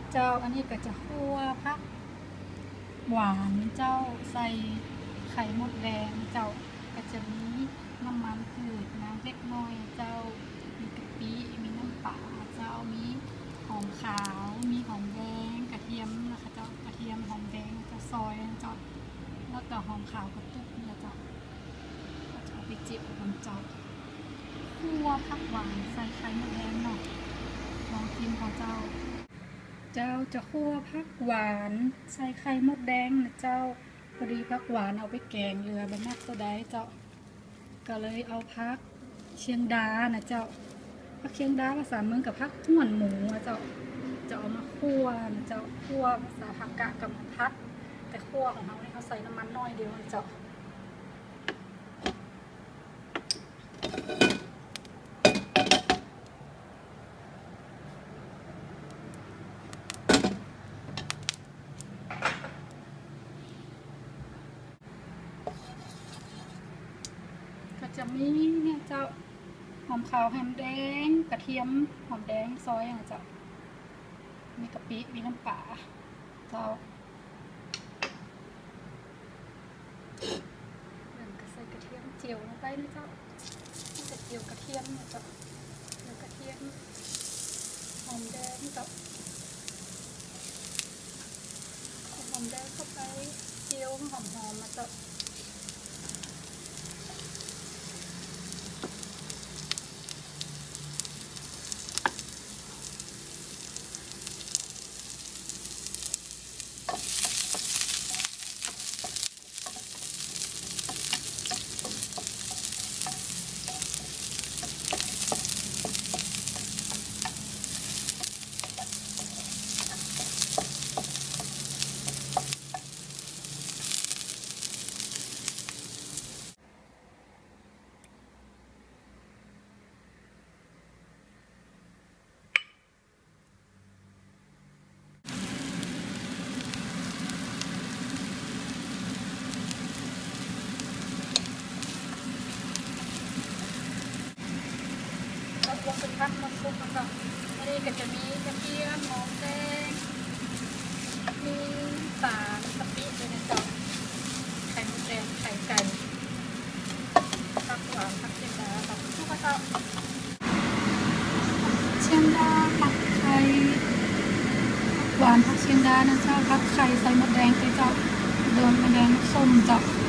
เจ้าอันนี้ก็จะคั่วผักหวานเจ้าใส่ไข่มดแดงเจ้าก็จะมีน้ำมันพืชน้ำเล็กน้อยเจ้ามีกะปิมีน้ำปลาเจ้ามีหอมขาวมีหอมแดงกระเทียมนะคะเจ้ากระเทียมหอมแดงจะซอยเจ้าแล้วก็หอมขาวกระตุกเนี่ยเจ้าก็จะเอาไปเจียวกับเจ้าคั่วผักหวานใส่ไข่มดแดงหน่อยลองกินของเจ้าจะคั่วผักหวานใส่ไข่มดแดงนะเจ้าพอดีผักหวานเอาไปแกงเรือแบบนักก็ได้เจ้าก็เลยเอาผักเชียงดานะเจ้าผักเชียงดาภาษาเมืองกับผักห่วนหมูนะเจ้าจะเอามาคั่วนะเจ้าคั่วภาษาภาคกะกับพัดแต่คั่วของเขาเนี่ยเขาใส่น้ำมันน้อยเดียวนะเจ้าก็จะมีเนี่ยเจ้าหอมขาวหอมแดงกระเทียมหอมแดงซอยนะเจ้ามีกะปิมีน้ำปลาเจ้าเริ่มก็ใส่กระเทียมเจียวลงไปนะเจ้าจะเจียวกระเทียมนะเจ้าเจียวกระเทียมหอมแดงเจ้าหอมแดงเข้าไปเจียวหอมมาเจ้าลงเป็นพักมันซุปแล้วก็อันนี้ก็จะมีกระเทียมหอมแดงมีปลากะปิด้วยนะจ๊ะไข่มดแดงไข่ไก่ผักหวานผักเชียงดาผักทุกกระเจ้าเชียงดาผักไข่ผักหวานผักเชียงดานะเจ้าผักไข่ใส่มดแดงไปเจ้าโดนมดแดงส้มเจ้า